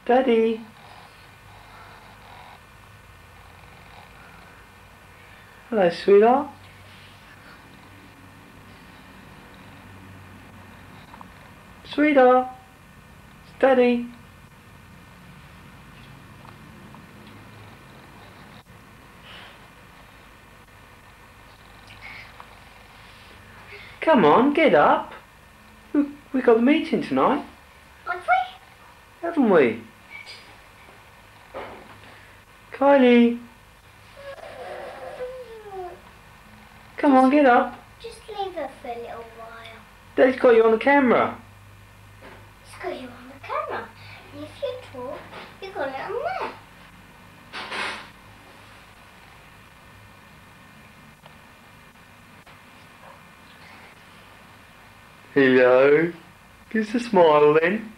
Daddy. Hello, sweetheart. Sweetheart. It's Daddy. Come on, get up. We got the meeting tonight. Have we? Haven't we? Kylie. Come on, get up. Just leave her for a little while. Daddy's got you on the camera. It's got you on the camera. And if you talk, you got it on there. Hello. Give us a smile then.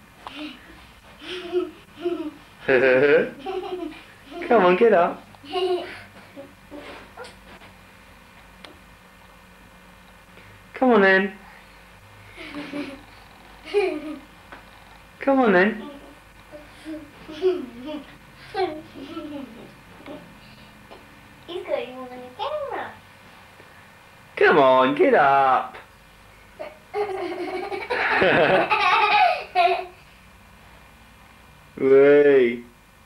Come on, get up. Come on then. Come on then. He's got you on the camera. Come on, get up. Way.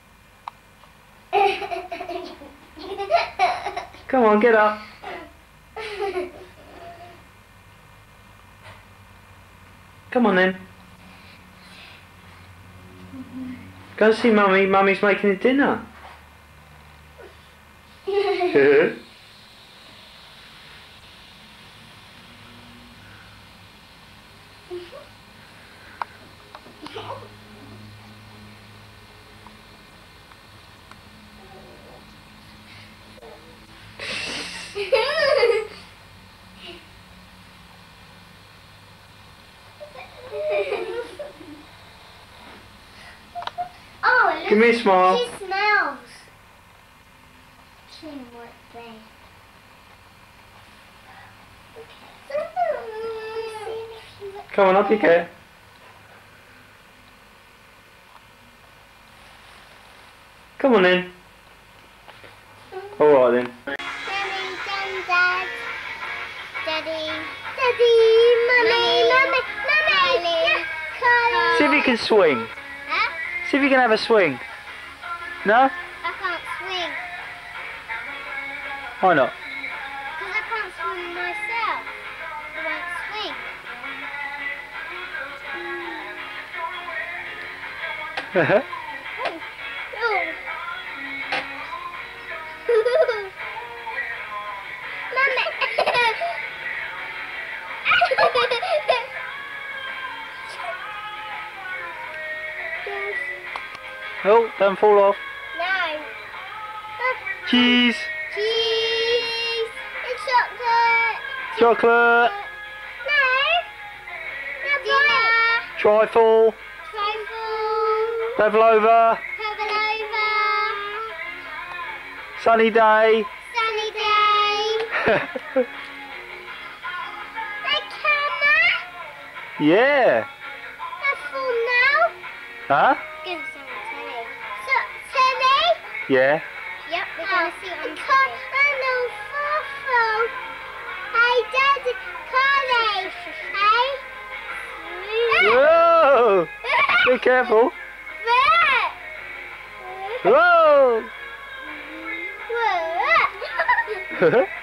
Come on, get up. Come on then. Go and see Mummy. Mummy's making the dinner. Oh, look, Give me a smile. she smells. She what thing? Come on, up you go. Come on then. Alright then. Daddy, Dad. Daddy. Daddy, Mummy, Mummy, Mummy. Kylie. See if you can swing. Huh? See if you can have a swing. No? I can't swing. Why not? Because I can't swim myself. I won't swing. Oh. Oh, don't fall off. No. Cheese. Cheese. And chocolate. Chocolate. No. Dinner. Trifle. Trifle. Pavlova. Pavlova. Sunny day. Sunny day. The camera. Yeah. That's full now. Huh? Give us some telly. So, telly? Yeah. Yep, we're going to see it on telly. Hey, Daddy, Kylie. Hey? Whoa! Be careful. Whoa! Whoa! Whoa!